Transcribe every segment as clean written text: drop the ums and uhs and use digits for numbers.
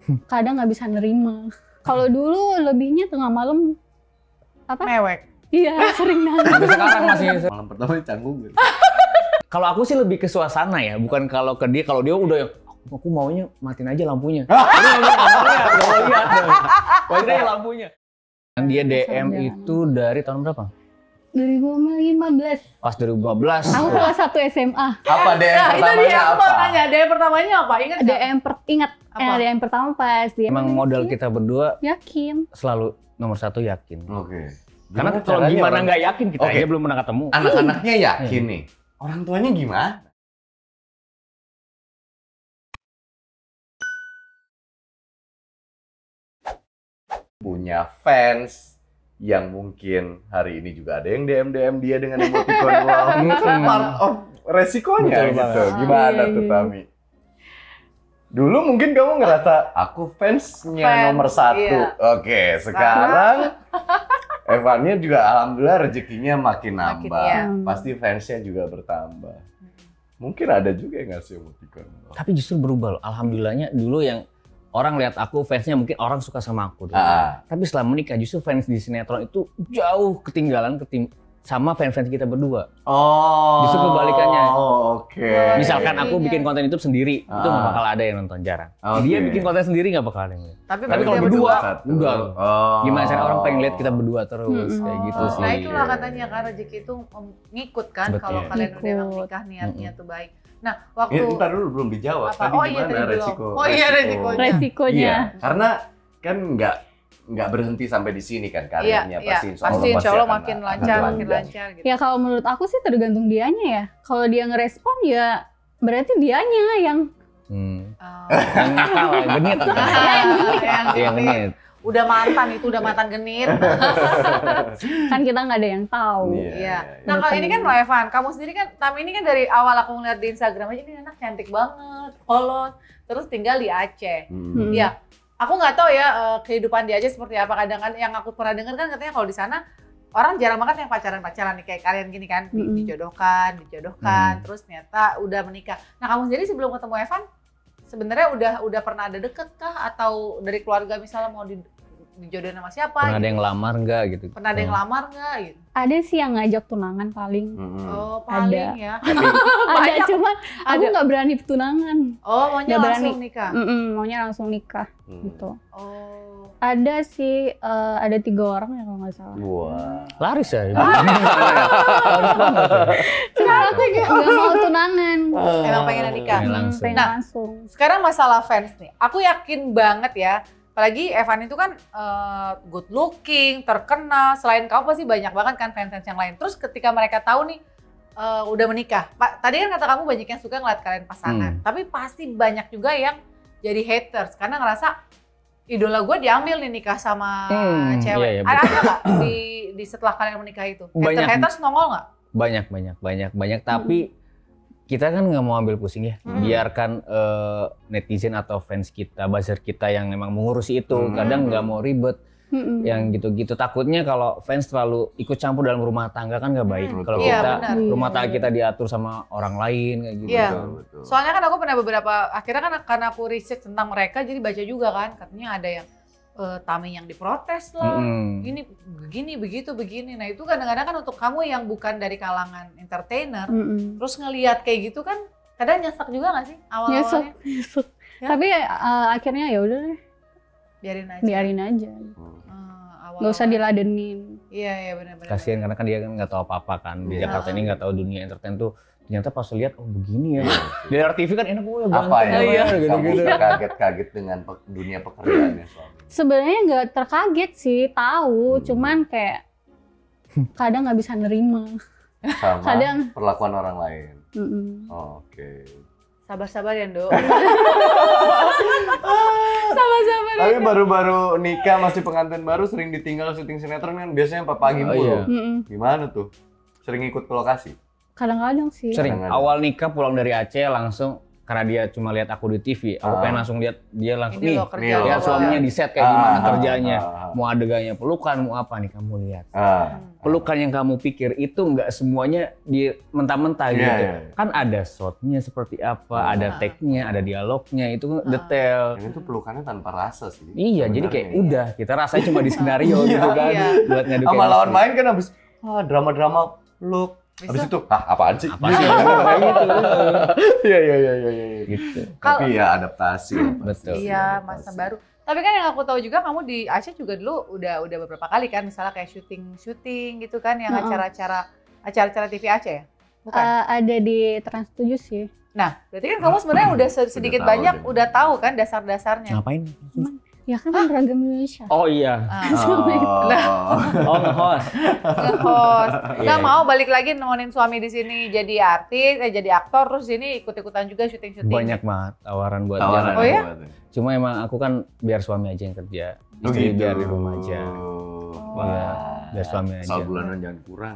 kadang nggak bisa nerima. Kalau dulu lebihnya tengah malam apa? Mewek. Iya, sering nangis. Sampai sekarang masih. Malam pertama canggung gitu. Kalau aku sih lebih ke suasana ya, bukan kalau ke dia. Kalau dia udah aku maunya matiin aja lampunya. Matiin aja lampunya. Dia DM itu dari tahun berapa? 2015. Pas 2015. Aku kelas 1 SMA. Apa DM Nah, itu pertamanya dia apa? nanya. DM pertamanya apa? Ingat nggak? Ingat Apa? DM pertama pas dia. Emang modal kita berdua Yakin. selalu nomor 1 yakin. Oke. Karena Gimana kalau caranya gimana orang- nggak yakin kita Oke. aja belum pernah ketemu. Anak-anaknya yakin nih. Orang tuanya gimana? Punya fans yang mungkin hari ini juga ada yang DM dia dengan emoticon wow. Itu part of resikonya Betul gitu. banget. Gimana Iya, tuh iya. Tami? Dulu mungkin kamu ngerasa aku fansnya Fans, nomor 1. iya. Oke, sekarang Evannya juga alhamdulillah rezekinya makin Makin, nambah. iya. Pasti fansnya juga bertambah. Mungkin ada juga yang ngasih emoticon. Tapi justru berubah loh. Alhamdulillahnya dulu yang orang lihat aku fansnya mungkin orang suka sama aku dulu. Tapi setelah menikah justru fans di sinetron itu jauh ketinggalan sama fans-fans kita berdua. Oh. Justru kebalikannya. Oh, oke. Misalkan aku Iya. bikin konten YouTube sendiri, itu nggak bakal ada yang nonton, jarang. Oke. Dia bikin konten sendiri nggak bakal ada yang lihat. Tapi Tapi kalau dia berdua, satu. enggak. Oh. Gimana cara orang pengen lihat kita berdua terus, kayak gitu sih. Nah itulah katanya kan rezeki itu ngikut kan Betul. kalau kalian udah emang Ngikut. nikah niatnya tuh baik. Nah waktu Ntar dulu belum dijawab. apa? Tadi Oh iya gimana tadi belum. resiko? Oh iya resikonya. Resikonya. Iya, karena kan nggak berhenti sampai di sini kan karirnya. Iya, pasti insya Allah makin lancar, gitu. Ya kalau menurut aku sih tergantung dianya ya. Kalau dia ngerespon ya berarti dianya yang Oh. Yang nakal, genit. Yang genit. Udah mantan genit. kan kita nggak ada yang tahu. Iya. Nah kalau ini kan Mbak Evan, kamu sendiri kan, Tami ini kan dari awal aku ngeliat di Instagram aja ini anak cantik banget, polos, terus tinggal di Aceh. Iya. Aku nggak tahu ya kehidupan di Aceh seperti apa. Kadang-kadang yang aku pernah dengar kan katanya kalau di sana orang jarang banget yang pacaran nih kayak kalian gini kan, dijodohkan, terus ternyata udah menikah. Nah kamu sendiri sebelum ketemu Evan, sebenarnya udah pernah ada deket kah atau dari keluarga misalnya mau dijodohin sama siapa? Pernah ada gitu? yang lamar nggak gitu? Pernah ada yang lamar nggak gitu? Ada sih yang ngajak tunangan paling. Oh paling Ada. ya. Ada Banyak. cuman aku nggak berani tunangan. Oh maunya Nggak langsung berani. nikah? Maunya langsung nikah gitu. Oh. Ada sih ada 3 orang ya kalau nggak salah. Wah. Laris ya? Sekarang aku nggak mau tunangan. Emang pengen nikah? Langsung. Pengen Nah, langsung. Sekarang masalah fans nih, aku yakin banget ya, apalagi Evan itu kan good looking, terkenal, selain kamu pasti banyak banget kan fans-fans yang lain. Terus ketika mereka tahu nih udah menikah, tadi kan kata kamu banyak yang suka ngeliat kalian pasangan, tapi pasti banyak juga yang jadi haters karena ngerasa idola gue diambil nih nikah sama cewek. Iya, Ada nggak di setelah kalian menikah itu? Banyak. Haters nongol nggak? Banyak. Tapi kita kan nggak mau ambil pusing ya. Biarkan netizen atau fans kita, buzzer kita yang memang mengurusi itu. Kadang nggak mau ribet. Yang gitu-gitu. Takutnya kalau fans terlalu ikut campur dalam rumah tangga kan nggak baik. Kalau Iya, kita benar. rumah tangga kita diatur sama orang lain kayak gitu. Iya. Betul. Soalnya kan aku pernah akhirnya kan karena aku research tentang mereka jadi baca juga kan katanya ada yang Tami yang diprotes lah, ini begini begini. Nah itu kadang-kadang kan untuk kamu yang bukan dari kalangan entertainer, terus ngelihat kayak gitu kan kadang nyesek juga nggak sih awal-awalnya? Nyesek. Ya? Tapi akhirnya ya udah deh, biarin aja. Nggak usah diladenin. Iya benar-benar. Kasihan karena kan dia kan nggak tahu apa-apa kan. Di Jakarta ini nggak tahu dunia entertain tuh. Ternyata pas lihat oh begini ya. Di TV kan enak gue Apa ya? Kamu gitu. kaget-kaget dengan dunia pekerjaannya soalnya. Sebenarnya nggak terkaget sih, tahu. Cuman kayak kadang nggak bisa nerima. Sama Kadang. perlakuan orang lain. Oh, Oke. Sabar-sabar ya, Dok. Tapi baru-baru nikah masih pengantin baru sering ditinggal syuting sinetron kan biasanya pagi mulu. Gimana tuh? Sering ikut ke lokasi? Kadang-kadang sih. Sering. Kadang-kadang. Awal nikah pulang dari Aceh langsung karena dia cuma lihat aku di TV, aku pengen langsung lihat dia langsung Ini nih, loh kerja lihat gua. suaminya di set kayak gimana kerjanya, mau adegannya pelukan, mau apa nih kamu lihat. Pelukan yang kamu pikir itu nggak semuanya di mentah-mentah gitu. Kan ada shotnya seperti apa, ada take-nya, ada dialognya, itu detail. Dan itu pelukannya tanpa rasa sih. Iya, jadi kayak udah kita rasanya cuma di skenario gitu kan, buat ngadu Sama chemistry. lawan main kan habis drama-drama peluk. Habis itu, apaan sih? Apa sih? Kayak gitu. Iya. Gitu. Tapi ya adaptasi. Betul. Iya, masa baru. Tapi kan yang aku tahu juga kamu di Aceh juga dulu udah beberapa kali kan, misalnya kayak syuting gitu kan, yang acara-acara TV Aceh ya? Bukan? Ada di Trans 7 sih. Nah, berarti kan kamu sebenarnya udah sedikit banyak udah tahu kan dasar-dasarnya. Ngapain? Ya kan Ragam Indonesia. Oh iya. Nge-host. Nge-host. Nggak Iya. mau balik lagi nemenin suami di sini jadi artis, jadi aktor, terus sini ikut-ikutan juga syuting-syuting. Banyak banget tawaran buat Tawaran. dia. Oh ya? Cuma emang aku kan biar suami aja yang kerja, istri biar di rumah aja. Iya, biar suami aja. Soal bulanan jangan kurang.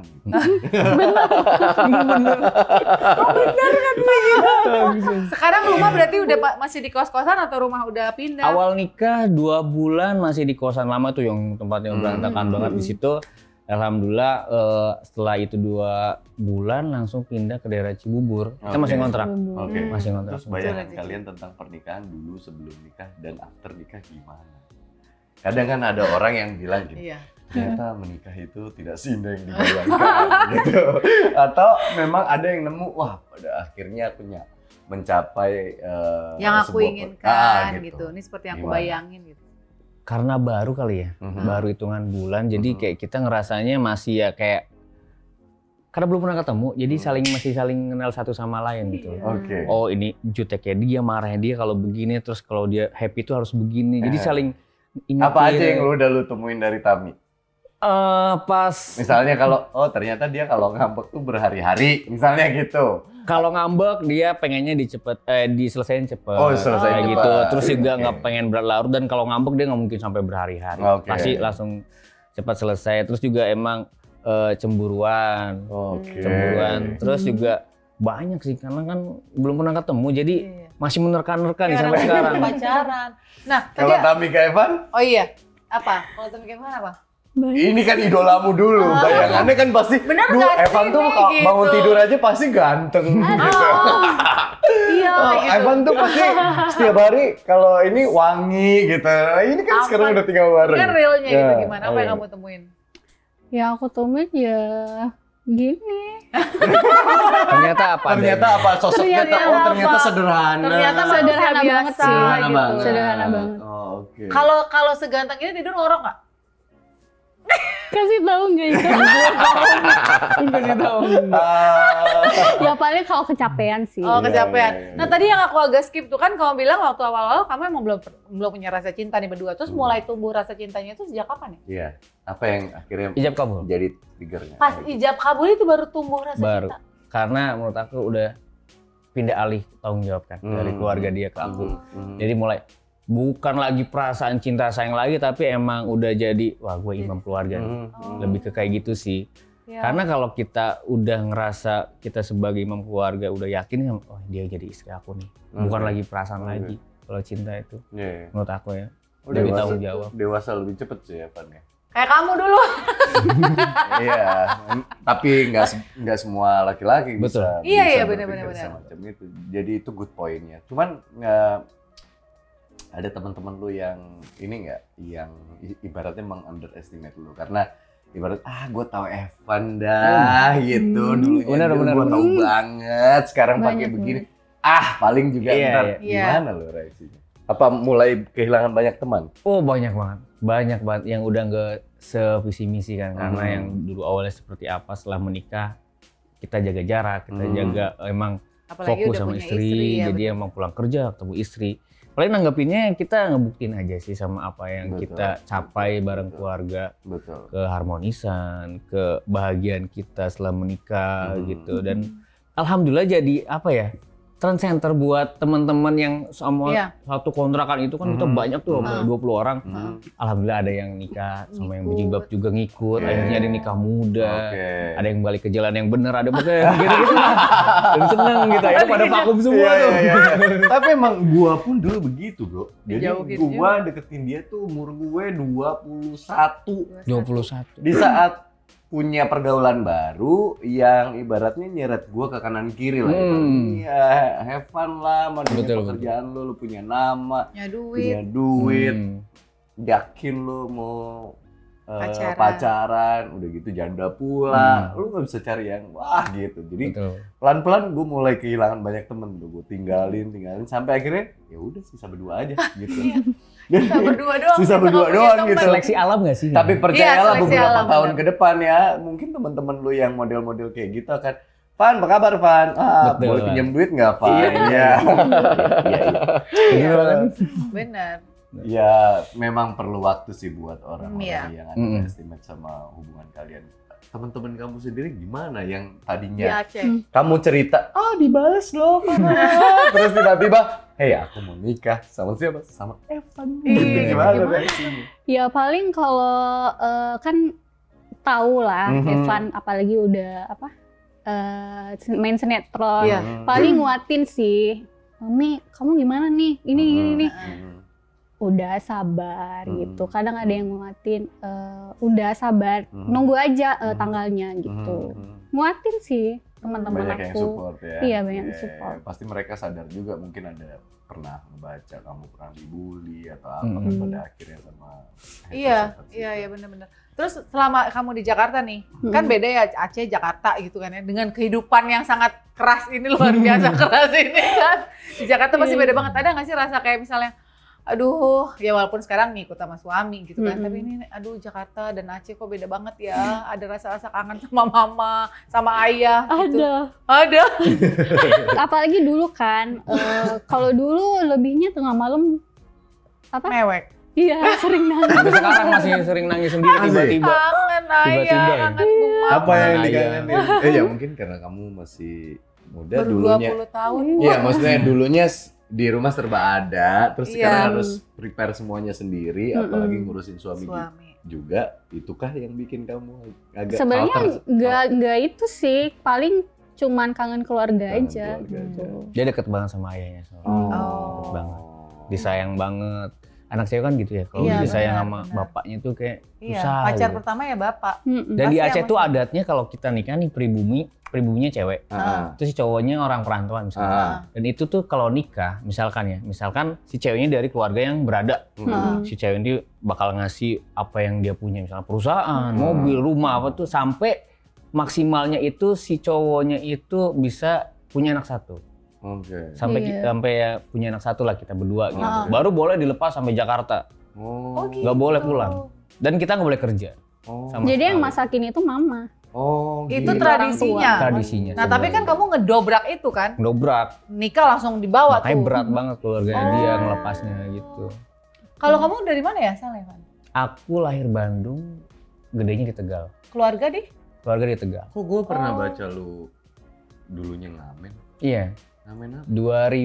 Sekarang rumah berarti udah masih di kos-kosan atau rumah udah pindah? Awal nikah 2 bulan masih di kosan lama tuh yang tempatnya berantakan banget di situ. Alhamdulillah setelah itu 2 bulan langsung pindah ke daerah Cibubur. Kita masih ngontrak. Oke. Masih ngontrak. Terus bayangan kalian tentang pernikahan dulu sebelum nikah dan after nikah gimana? Kadang kan ada orang yang bilang gini, Iya. ternyata menikah itu tidak seindah yang dibayangkan gitu. Atau memang ada yang nemu, wah pada akhirnya aku mencapai Yang aku sebuah- inginkan gitu. Ini seperti yang aku Gimana? bayangin gitu. Karena baru kali ya, baru hitungan bulan. Jadi kayak kita ngerasanya masih ya kayak karena belum pernah ketemu, jadi masih saling kenal satu sama lain gitu. Oke. Oh ini juteknya dia, marahnya dia kalau begini, terus kalau dia happy itu harus begini. Jadi saling ingetin. Apa aja yang lu temuin dari Tami? Pas Misalnya kalau, oh ternyata dia kalau ngambek tuh berhari-hari, misalnya gitu. kalau ngambek dia pengennya diselesain cepet. Oh, diselesain kayak cepet. gitu. Terus juga Oke. nggak pengen berlarut, dan kalau ngambek dia nggak mungkin sampai berhari-hari. Oke. Pasti langsung cepat selesai. Terus juga emang cemburuan. Oke. Cemburuan. Terus juga banyak sih, karena kan belum pernah ketemu, jadi masih menerka-nerka nih sampai sekarang. Pacaran. Nah, tadi Kalau Tami ke Evan, oh iya. Apa? Kalau Tami kayak mana, apa? ini kan idolamu dulu. Bayangannya kan pasti, Bener duh nggak sih Evan tuh nih, kalau gitu? bangun tidur aja pasti ganteng gitu. Iya, Oh, gitu. Evan tuh pasti setiap hari kalau ini wangi gitu. Ini kan Apa? sekarang udah tinggal bareng. Ini kan realnya gitu Ya, gimana? Apa yang kamu temuin? Ya aku temuin ya gini. Ternyata apa? Ternyata apa sosoknya? Ternyata Ternyata apa? sederhana. Ternyata Sederhana manusia banget biasa sih. Sederhana gitu. banget. Sederhana banget. Oh, oke. Kalau seganteng ini tidur ngorok nggak? Kasih tahu nggak itu? Ya paling kalau kecapean sih. Oh, kecapean. iya, iya. Nah, tadi yang aku agak skip tuh kan kamu bilang waktu awal-awal kamu emang belum punya rasa cinta nih berdua. Terus mulai tumbuh rasa cintanya itu sejak kapan ya? Iya. Apa yang akhirnya Ijab kabul. jadi triggernya? Pas ijab kabul itu baru tumbuh rasa Baru. cinta. Karena menurut aku udah pindah alih tanggung jawab kan dari keluarga dia ke aku. Jadi mulai bukan lagi perasaan cinta sayang lagi, tapi emang udah jadi wah gue imam keluarga nih. Lebih ke kayak gitu sih. Ya. Karena kalau kita udah ngerasa kita sebagai imam keluarga udah yakin, oh dia jadi istri aku nih. Bukan lagi perasaan lagi. Kalau cinta itu Iya. menurut aku ya. Oh, Lebih dewasa- tanggung jawab. Dewasa lebih cepet sih Evan ya. Kayak kamu dulu. Iya, tapi nggak semua laki-laki Betul. bisa. Iya, bisa iya, berpikir benar. semacam itu. Jadi itu good point-nya. Cuman ada teman-teman lu yang ini nggak, yang ibaratnya meng-underestimate lu karena ibarat gue tahu Evan dah gitu dulunya Benar. gue tahu banget sekarang pakai Banyak begini paling juga Iya, ntar iya. gimana lu reaksinya? Apa mulai kehilangan banyak teman? Oh banyak banget yang udah nggak sevisi misi kan, karena yang dulu awalnya seperti apa, setelah menikah kita jaga jarak, kita jaga emang Apalagi fokus udah sama punya istri, ya, jadi emang pulang kerja ketemu istri. Paling nanggepinnya kita ngebuktiin aja sih sama apa yang Betul. kita capai bareng keluarga, Betul. keharmonisan, kebahagiaan kita setelah menikah gitu. Dan alhamdulillah jadi apa ya, trend center buat teman-teman yang sama satu kontrakan itu kan kita banyak tuh, 20 orang. Alhamdulillah ada yang nikah sama yang berjilbab juga ngikut. Akhirnya ada yang nikah muda, ada yang balik ke jalan yang bener, ada yang gitu-gitu. Dan seneng gitu, akhirnya pada vakum semua tuh. Tapi emang gua pun dulu begitu, bro. Jadi gua deketin dia tuh umur gue 21. Di saat punya pergaulan baru yang ibaratnya nyeret gua ke kanan kiri lah. Iya, have fun lah, modalnya pekerjaan lu punya nama, punya duit, yakin lu mau pacaran, udah gitu janda pula, lu nggak bisa cari yang wah gitu. Jadi pelan-pelan gue mulai kehilangan banyak temen, gue tinggalin sampai akhirnya ya udah sisa berdua aja gitu. Sisa berdua doang gitu. Seleksi alam nggak sih? Tapi percayalah beberapa tahun ke depan ya, mungkin teman-teman lu yang model-model kayak gitu akan, Van, apa kabar Van? Boleh pinjam duit nggak Van? Iya. Benar. Ya memang perlu waktu sih buat orang-orang yang ada estimate sama hubungan kalian. Teman-teman kamu sendiri gimana yang tadinya kamu cerita, dibales loh, terus tiba-tiba, hey aku mau nikah sama siapa? Sama Evan. Gitu gimana reaksinya? Ya paling kalau kan tahu lah Evan apalagi udah main sinetron, paling nguatin sih, Mami kamu gimana nih? Ini. Udah sabar gitu. Kadang ada yang nguatin, udah sabar, nunggu aja tanggalnya gitu. Nguatin sih teman-teman aku. Banyak yang support ya. Iya, banyak yang support. Pasti mereka sadar juga mungkin ada pernah ngebaca kamu pernah dibully atau apa kan pada akhirnya sama. Iya benar-benar. Terus selama kamu di Jakarta nih, kan beda ya Aceh Jakarta gitu kan ya, dengan kehidupan yang sangat keras ini, luar biasa keras ini kan. Di Jakarta pasti beda banget. Ada nggak sih rasa kayak misalnya, aduh, ya walaupun sekarang ngikut sama suami gitu kan, tapi ini aduh Jakarta dan Aceh kok beda banget ya, ada rasa-rasa kangen sama mama, sama ayah gitu. Ada. Apalagi dulu kan, kalau dulu lebihnya tengah malam mewek. Iya, sering nangis. Sampai sekarang masih sering nangis sendiri tiba-tiba. Kangen ayah, kangen mama. Apa yang dikangenin? Ya mungkin karena kamu masih muda dulunya. 20 tahun. Iya, maksudnya dulunya di rumah serba ada, terus sekarang harus prepare semuanya sendiri, apalagi ngurusin suami juga. Itukah yang bikin kamu agak sebenarnya nggak itu sih, paling cuman kangen keluarga aja. Gitu. Dia deket banget sama ayahnya, deket banget, disayang banget. Anak cewek kan gitu ya, kalau disayang sama bapaknya tuh kayak susah. Pacar gitu. pertama ya bapak. Dan di Aceh tuh adatnya kalau kita nikah nih pribuminya cewek, terus si cowoknya orang perantauan misalnya. Dan itu tuh kalau nikah, misalkan si ceweknya dari keluarga yang berada, si cewek ini bakal ngasih apa yang dia punya, misalnya perusahaan, mobil, rumah apa tuh, sampai maksimalnya itu si cowoknya itu bisa punya anak satu. Sampai ya punya anak satu lah kita berdua gitu. Baru boleh dilepas sampai Jakarta. Nggak boleh pulang. Dan kita nggak boleh kerja. Jadi yang masakin itu mama. Itu tradisinya. Nah, tapi kan kamu ngedobrak itu kan? Ngedobrak. Nikah langsung dibawa. Makanya berat banget keluarganya dia ngelepasnya gitu. Kalau kamu dari mana ya, Salevan? Aku lahir Bandung, gedenya di Tegal. Keluarga di? Keluarga di Tegal. Kok gue pernah baca lu dulunya ngamen? Iya. Ngamen apa?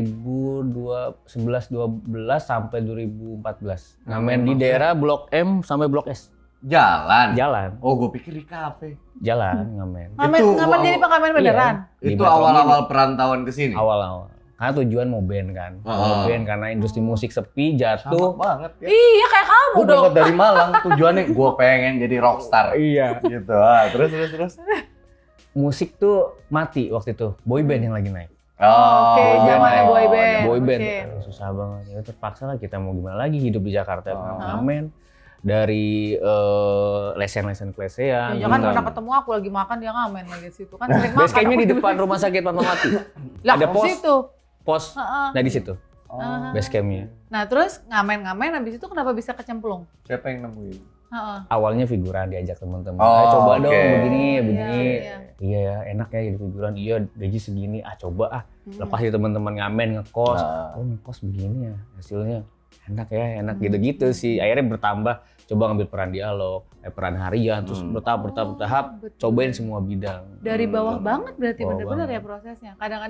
2011-12 sampai 2014. Ngamen di daerah Blok M sampai Blok S. Jalan? Oh, gue pikir di kafe. Jalan, ngamen. Ngamen jadi pengamen beneran? Iya, itu awal-awal perantauan ke sini? Awal-awal. Karena tujuan mau band kan. Mau band karena industri musik sepi, jatuh. Sama banget ya. Iya, kayak kamu dong. Gue berangkat dari Malang, tujuannya gue pengen jadi rockstar. Iya. Gitu. Terus. Musik tuh mati waktu itu. Boy band yang lagi naik. Oke, zamannya boy band. Boy band. Susah banget. Ya terpaksa lah, kita mau gimana lagi hidup di Jakarta. Ngamen. Dari lesen-lesen klesean. Jangan pernah ketemu aku lagi makan dia ngamen lagi situ kan sering makan. Basecampnya di depan rumah sakit Fatmawati. Ada pos. Nah di situ. Basecampnya. Nah terus ngamen habis itu kenapa bisa kecemplung? Siapa yang nemuin? Awalnya figuran, diajak teman-teman. Coba dong begini. Iya ya, enak ya jadi figuran. Iya, gaji segini. Coba lepas itu teman-teman ngamen ngekos. Ngekos begini ya hasilnya. Enak gitu-gitu sih. Akhirnya bertambah, coba ngambil peran dialog, peran harian, terus bertahap, cobain semua bidang. Dari bawah banget berarti bener-bener ya prosesnya. Kadang-kadang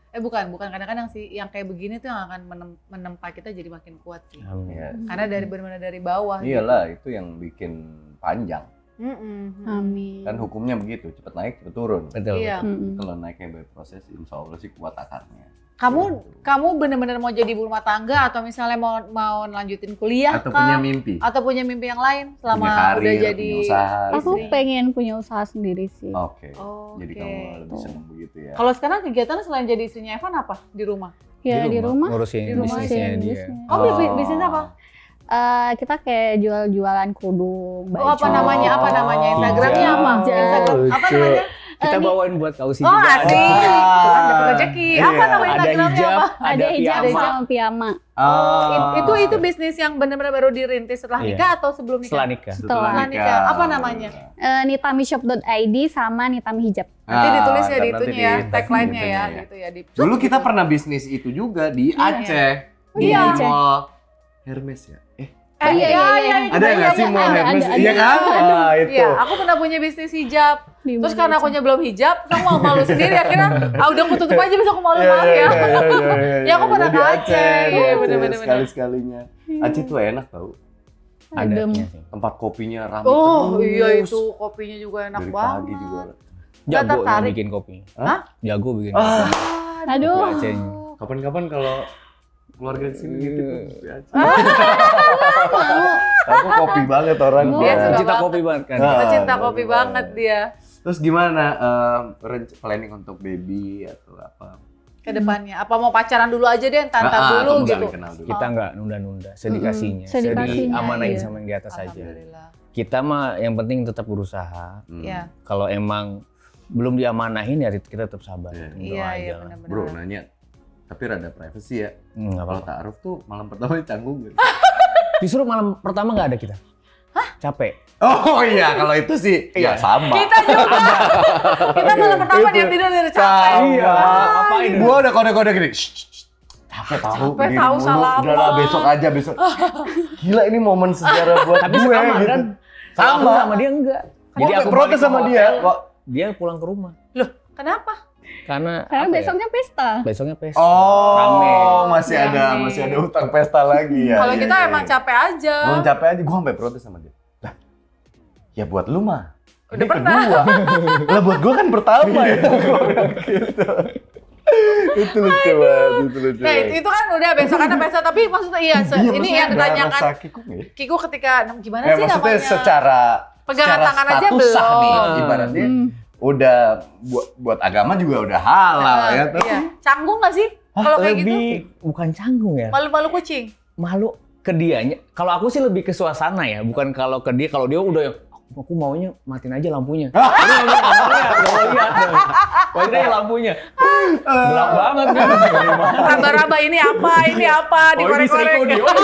bukan kadang-kadang sih yang kayak begini tuh yang akan menempa kita jadi makin kuat sih. Amin. Karena benar-benar dari bawah. Iyalah, itu yang bikin panjang. Amin. Kan hukumnya begitu, cepat naik, cepat turun. Betul. Iya. Kalau naiknya berproses, insya Allah sih kuat akarnya. Kamu benar-benar mau jadi ibu rumah tangga atau misalnya mau lanjutin kuliah Atau punya mimpi. Atau punya mimpi yang lain selama Punya karir, udah jadi punya usaha. Aku pengen punya usaha sendiri sih. Oke. Jadi kamu lebih senang begitu ya. Kalau sekarang kegiatan selain jadi istrinya Evan apa di rumah? Ya di rumah. Ngurusin bisnisnya dia. Bisnis apa? Kita kayak jual-jualan kerudung, baju. Apa namanya? Instagramnya apa? Instagram apa namanya? Kita bawain buat kau sih juga. asik. Dapat rezeki. Apa namanya Instagramnya apa? Ada hijab sama piyama. Itu bisnis yang benar-benar baru dirintis setelah nikah atau sebelum nikah? Setelah nikah. Apa namanya? nitamishop.id sama Nitami Hijab. Nanti ditulis ya di itunya ya, tagline-nya ya, gitu ya. Dulu kita pernah bisnis itu juga di Aceh. Iya. Di Mall Hermes ya? Iya. Ada nggak sih Mall Hermes? Iya kan? Itu. Iya, aku pernah punya bisnis hijab. Terus karena akunya belum hijab, aku malu sendiri akhirnya udah aku tutup aja bisa aku malu maaf ya. Ya aku pernah ke Aceh. Iya benar-benar. Sekali-sekalinya. Aceh tuh enak tau. Adem. Tempat kopinya ramai terus. Iya itu kopinya juga enak dari banget. pagi juga. Jago bikin kopi. Hah? Jago bikin kopi. Aduh. Kapan-kapan kalau keluarga di sini gitu. Aku kopi banget orang. Dia cinta kopi banget kan. Cinta kopi banget dia. Terus gimana planning untuk baby atau apa? Kedepannya apa mau pacaran dulu aja deh, tantang dulu gitu. Kita nggak nunda-nunda, sedikasinya. Amanahin sama yang di atas aja. Kita mah yang penting tetap berusaha. Kalau emang belum diamanahin ya kita tetap sabar. Iya benar-benar. Bro nanya, tapi rada privacy ya. Kalau ta'aruf tuh malam pertama canggung gitu. Justru malam pertama nggak ada kita. Capek. Oh iya, kalau itu sih ya sama. Kita juga. Kita malam pertama dia tidur capek. Iya. Apain? Gua udah kode-kode gini. Capek tahu salah. Udahlah besok aja besok. Gila ini momen sejarah buat tapi gue sama, gitu. Kan? Sama dia enggak. Jadi aku protes sama dia. Dia pulang ke rumah. Loh, kenapa? Karena besoknya pesta. Besoknya pesta. Oh, rame. masih ada utang pesta lagi ya. Kalau kita emang capek aja. Mau capek aja, gua sampai protes sama dia. Lah, ya buat lu mah. Udah pernah. Lah buat gua kan pertama ya. Gitu. Itu lucu banget, Nah, itu kan udah besokannya pesta, tapi maksudnya ini yang ditanyakan Kiku ketika gimana sih namanya? Maksudnya secara pegangan tangan aja sah nih, belum. ibaratnya udah buat agama juga udah halal ya. Iya. Canggung nggak sih kalau kayak gitu? Bukan canggung ya. Malu-malu kucing. Malu ke dianya. Kalau aku sih lebih ke suasana ya, bukan kalau ke dia. Kalau dia udah aku maunya matiin aja lampunya. Matiin aja lampunya. Gelap banget kan. Raba-raba ini apa, dikorek-korek.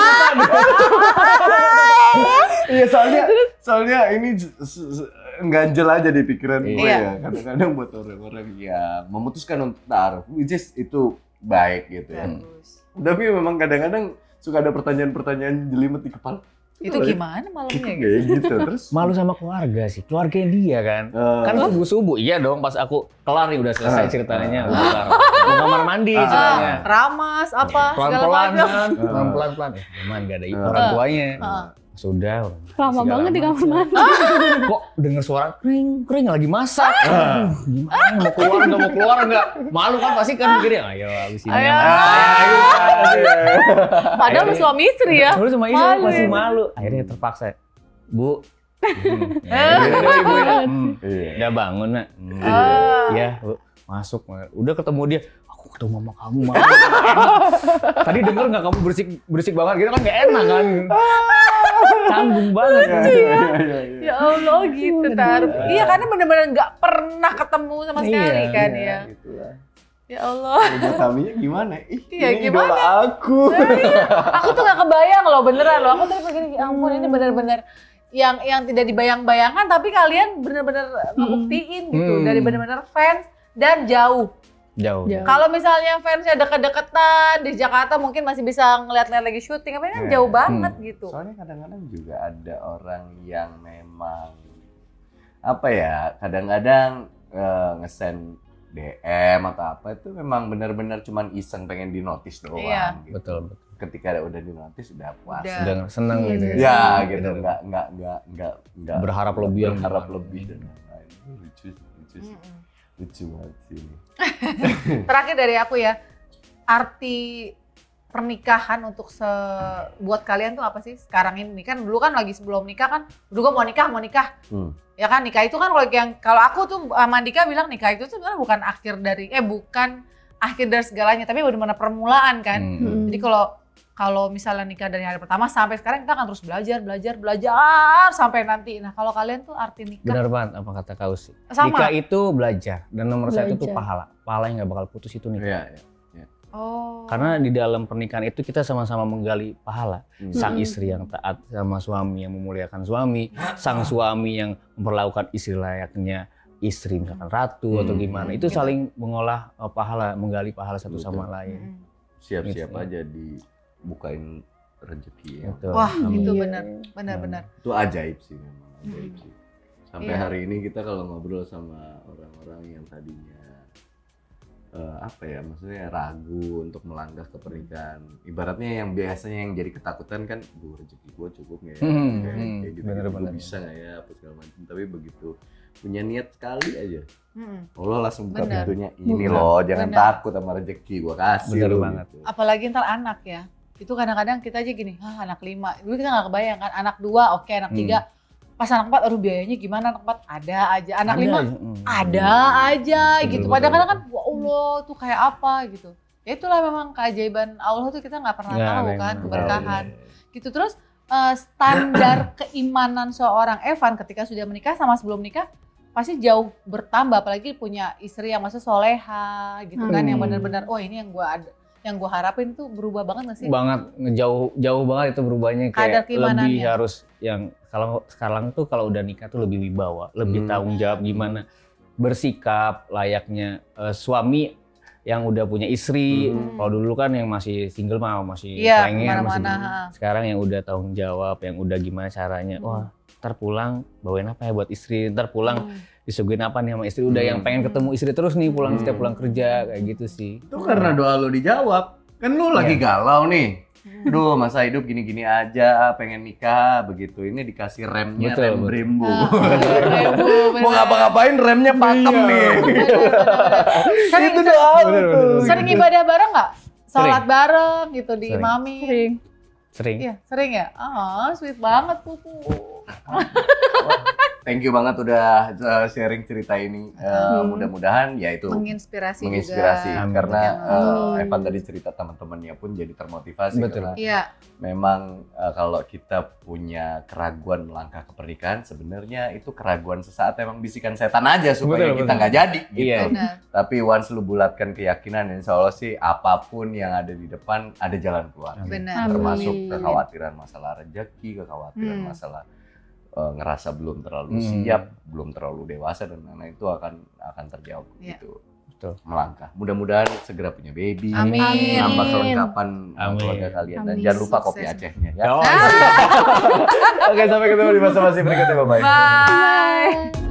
Iya soalnya ini ganjel aja di pikiran gue ya. Kadang-kadang buat orang-orang yang memutuskan untuk ta'aruf, which is itu baik gitu ya. Tapi memang kadang-kadang suka ada pertanyaan-pertanyaan jelimet di kepala. Itu gimana malamnya gitu? Terus malu sama keluarga sih, keluarganya dia kan. Kan subuh-subuh, iya dong pas aku kelar nih udah selesai ceritanya. Mau kamar mandi ceritanya. Ramas apa, pelan-pelan kan, pelan-pelan. Aman gak ada orang tuanya. Sudah. Lama banget di kamar mandi. Kok denger suara kering lagi masak. Gimana mau keluar nggak? Malu kan pasti kan mikirnya, ayo abis ini. Padahal suami istri ya. Terus sama istri masih malu. Akhirnya terpaksa. Bu. Udah bangun nak. Ya, masuk. Udah ketemu dia. Aku ketemu mama kamu. Tadi denger nggak kamu berisik banget gitu kan nggak enak kan. Canggung banget ya Allah gitu ta'aruf. Iya karena benar-benar nggak pernah ketemu sama sekali kan ya. Ya Allah. Buat Taminya gimana? Iya ini gimana? Idola aku. Aku tuh nggak kebayang loh beneran loh. Aku tuh begini, ya ampun ini benar-benar yang tidak dibayang-bayangkan tapi kalian benar-benar ngebuktiin gitu dari benar-benar fans dan jauh. Kalau misalnya fansnya deket-deketan di Jakarta mungkin masih bisa ngeliat-liat lagi syuting, tapi kan jauh banget gitu. Soalnya kadang-kadang juga ada orang yang memang apa ya, kadang-kadang nge-send DM atau apa itu memang benar-benar cuman iseng pengen di notice doang. Iya. Gitu. Betul. Ketika udah di notice udah puas. Udah seneng gitu ya. Ya gitu, nggak berharap lebih dan lain-lain. Lucu banget sih. Terakhir dari aku ya, arti pernikahan untuk buat kalian tuh apa sih sekarang ini? Kan dulu kan lagi sebelum nikah kan, dulu mau nikah. Ya kan nikah itu kan kalau aku tuh sama Andika bilang nikah itu sebenarnya bukan akhir dari segalanya, tapi benar-benar permulaan kan. Jadi kalau misalnya nikah dari hari pertama sampai sekarang kita akan terus belajar sampai nanti. Nah kalau kalian tuh arti nikah? Benar banget apa kata kau sih. Sama. Nikah itu belajar dan nomor satu itu pahala. Pahala yang nggak bakal putus itu nikah. Iya. Oh. Karena di dalam pernikahan itu kita sama-sama menggali pahala. Sang istri yang taat sama suami yang memuliakan suami, sang suami yang memperlakukan istri layaknya istri misalkan ratu atau gimana. Itu saling mengolah pahala, menggali pahala satu sama lain. Siap-siap aja dibukain rezeki ya. Wah, itu benar. Itu ajaib sih memang, ajaib sih. Sampai hari ini kita kalau ngobrol sama orang-orang yang tadinya maksudnya ragu untuk melangkah ke pernikahan. Ibaratnya yang biasanya yang jadi ketakutan kan, rezeki gue cukup nggak ya? Kayak gitu, gue bisa nggak ya, apa segala macam. Tapi begitu punya niat sekali aja, Allah langsung buka pintunya. Ini loh, jangan takut sama rezeki, gue kasih. Bener loh, banget. Gitu. Apalagi ntar anak ya. Itu kadang-kadang kita aja gini, anak 5. Dulu kita nggak kebayang kan, anak 2 oke, anak 3. Pas anak 4, aduh biayanya gimana anak 4? Ada aja. Anak 5, ada aja gitu. Padahal kan, wah Allah tuh kayak apa gitu. Ya itulah memang keajaiban Allah tuh kita nggak pernah tahu kan, keberkahan. Gitu terus standar keimanan seorang Evan ketika sudah menikah sama sebelum nikah pasti jauh bertambah. Apalagi punya istri yang masih soleha gitu kan, yang benar-benar, oh ini yang gue harapin tuh berubah banget gak sih? Banget, jauh banget itu berubahnya, kayak lebih harus yang kalau sekarang tuh kalau udah nikah tuh lebih wibawa, lebih tanggung jawab gimana bersikap layaknya suami yang udah punya istri. Kalau dulu kan yang masih single masih pengen, sekarang yang udah tanggung jawab, yang udah gimana caranya, wah ntar pulang bawain apa ya buat istri, ntar pulang disuguhin apa nih sama istri, udah yang pengen ketemu istri terus nih pulang setiap pulang kerja kayak gitu sih. Itu karena doa lo dijawab. Kan lu lagi galau nih. Aduh, masa hidup gini-gini aja, pengen nikah begitu. Ini dikasih remnya, rem Brembo. Mau ngapa-ngapain remnya pakem nih. Itu doa. Sering ibadah bareng nggak? Salat bareng gitu di Mami. Sering. Iya, sering ya? Sweet banget Pupu. Thank you banget udah sharing cerita ini. Mudah-mudahan ya itu menginspirasi juga. Karena Evan tadi cerita teman-temannya pun jadi termotivasi. Betul. Karena memang kalau kita punya keraguan melangkah ke pernikahan, sebenarnya itu keraguan sesaat, emang bisikan setan aja supaya kita nggak jadi gitu. Tapi once lu bulatkan keyakinan, insya Allah sih apapun yang ada di depan ada jalan keluar. Termasuk kekhawatiran masalah rezeki, kekhawatiran masalah ngerasa belum terlalu siap, belum terlalu dewasa, dan lain-lain itu akan terjawab gitu. Betul. Melangkah. Mudah-mudahan segera punya baby. Amin. Nambah kelengkapan keluarga kalian. Dan jangan lupa kopi Acehnya ya. Oke, sampai ketemu di masa-masa berikutnya. Bye-bye. Bye.